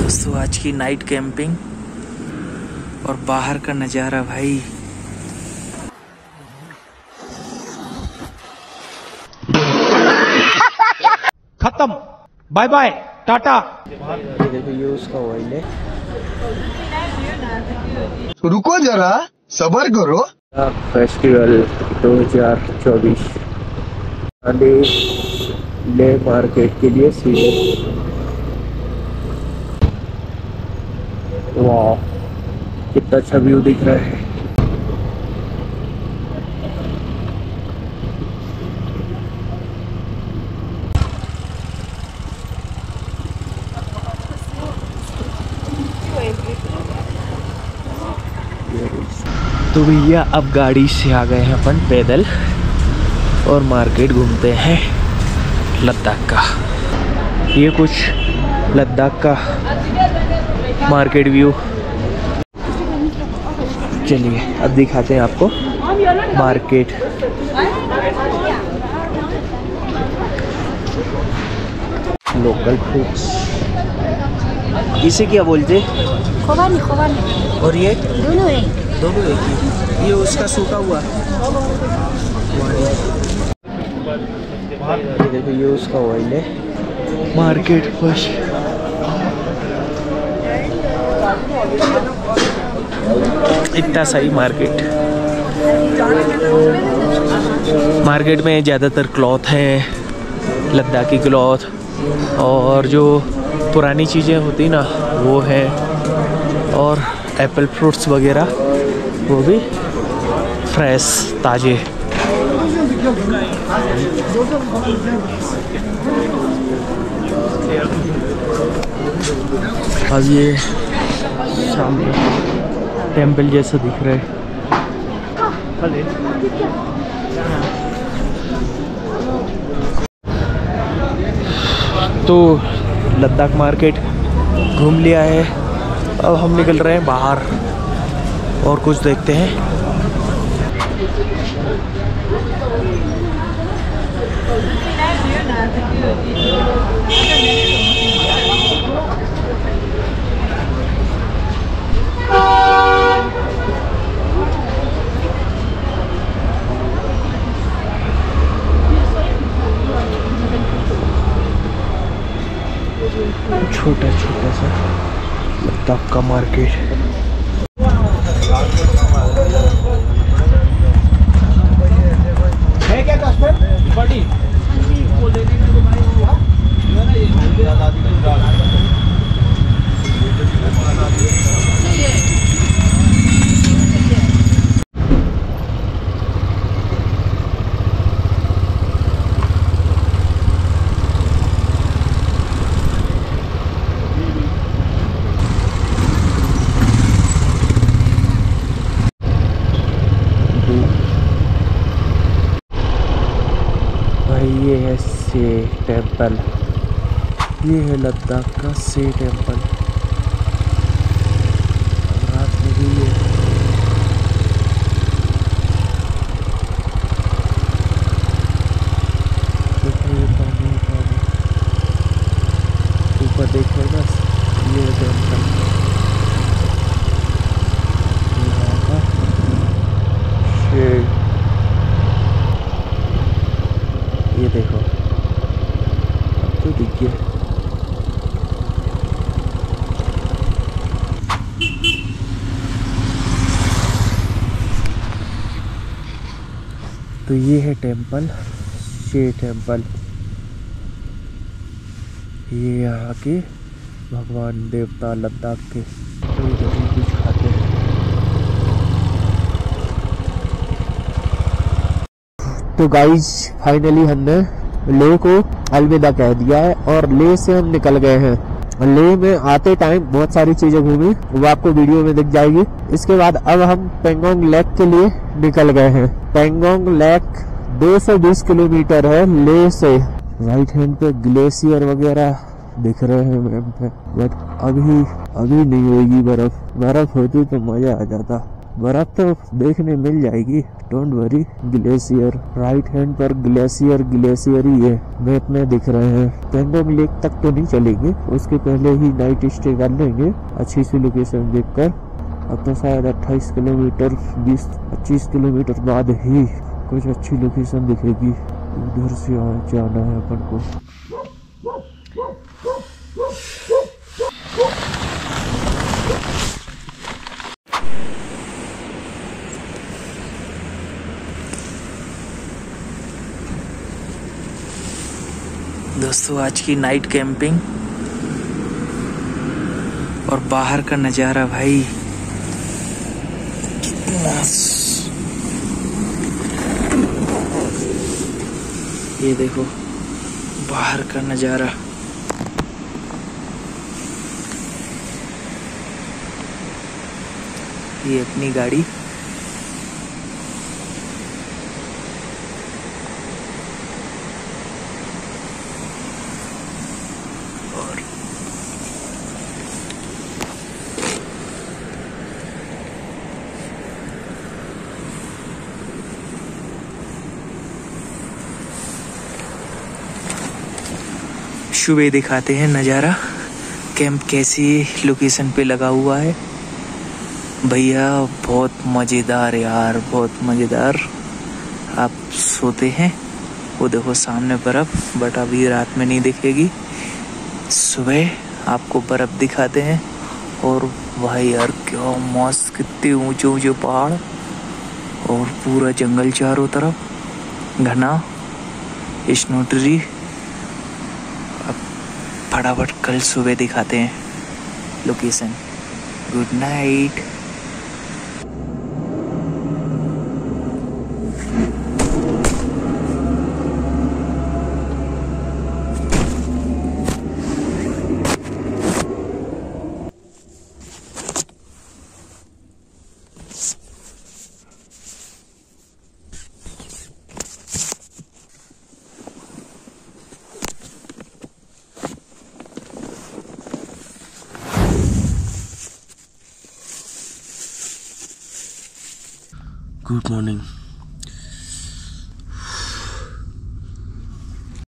दोस्तों आज की नाइट कैंपिंग और बाहर का नज़ारा भाई। खत्म, बाय बाय, टाटा। ये देखो ये उसका ऑयल है। रुको जरा सबर करो। फेस्टिवल 2024 ले मार्केट के लिए सीधे। वाह कितना अच्छा व्यू दिख रहा है। तो भैया अब गाड़ी से आ गए हैं अपन पैदल और मार्केट घूमते हैं लद्दाख का। ये कुछ लद्दाख का मार्केट व्यू। चलिए अब दिखाते हैं आपको मार्केट। लोकल फ्रूट्स, इसे क्या बोलते? खोबानी खोबानी। और ये दोनों एक ही। ये उसका सूखा हुआ। ये देखो ये उसका ऑयल है। मार्केट फर्स्ट इतना सही मार्केट में ज़्यादातर क्लॉथ है, लद्दाखी क्लॉथ, और जो पुरानी चीज़ें होती ना वो है, और एप्पल फ्रूट्स वगैरह वो भी फ्रेश ताज़े। अब ये सामने टेंपल जैसा दिख रहा है। तो लद्दाख मार्केट घूम लिया है। अब हम निकल रहे हैं बाहर और कुछ देखते हैं। छोटा छोटा सा लद्दाख का मार्केट। है क्या कस्टमर बड़ी ये है से टेंपल। ये है लद्दाख का से टेंपल। रात में भी ये ऊपर देखिए बस, ये टेंपल ये देखो अब तो दिख गया। तो ये है टेंपल, शे टेंपल। ये यहाँ के भगवान देवता लद्दाख के। तो इधर कुछ खाते हैं। तो गाइज फाइनली हमने लेह को अलविदा कह दिया है और लेह से हम निकल गए हैं। लेह में आते टाइम बहुत सारी चीजें घूमी, वो आपको वीडियो में दिख जाएगी। इसके बाद अब हम पेंगोंग लेक के लिए निकल गए हैं। पेंगोंग लेक 220 किलोमीटर है लेह से। राइट हैंड पे ग्लेशियर वगैरह दिख रहे हैं मैप पे, बट अभी नहीं होगी बर्फ। बर्फ होती तो मजा आ जाता। बर्फ तो देखने मिल जाएगी, don't worry. Glacier right hand पर, ग्लेशियर ही है, मैप में दिख रहे हैं। पैंगोंग लेक तक तो नहीं चलेंगे, उसके पहले ही नाइट स्टे कर लेंगे अच्छी सी लोकेशन देखकर। अब तो शायद 28 किलोमीटर 20-25 किलोमीटर बाद ही कुछ अच्छी लोकेशन दिखेगी, उधर से जाना है अपन को। दोस्तों आज की नाइट कैंपिंग और बाहर का नजारा भाई कितना, ये देखो बाहर का नजारा। ये अपनी गाड़ी, और सुबह दिखाते हैं नज़ारा, कैंप कैसी लोकेशन पे लगा हुआ है भैया। बहुत मज़ेदार यार, बहुत मज़ेदार। आप सोते हैं, वो देखो सामने बर्फ़, बट अभी रात में नहीं दिखेगी, सुबह आपको बर्फ़ दिखाते हैं। और भाई यार क्या मस्त, कितने ऊंचे ऊंचे पहाड़ और पूरा जंगल चारों तरफ घना, स्नो ट्री। अब फटाफट कल सुबह दिखाते हैं location. Good night. Good morning.